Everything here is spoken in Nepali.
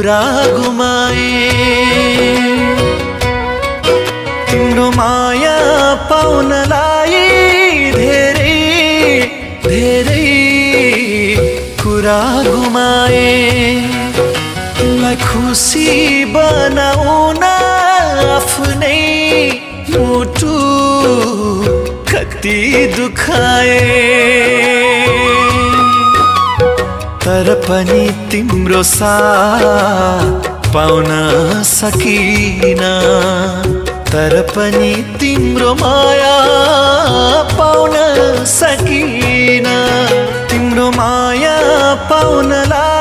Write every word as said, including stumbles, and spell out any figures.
कुरा गुमाए। तिम्रो माया पाउनलाई धेरै धेरै कुरा गुमाए। तिमीलाई खुसी बनाउन आफ्नै मुटु कति दुखाए। तर पनि तिम्रो साथ पाउन सकिन। तर पनि तिम्रो माया पाउन सकिन। तिम्रो माया पाउनलाई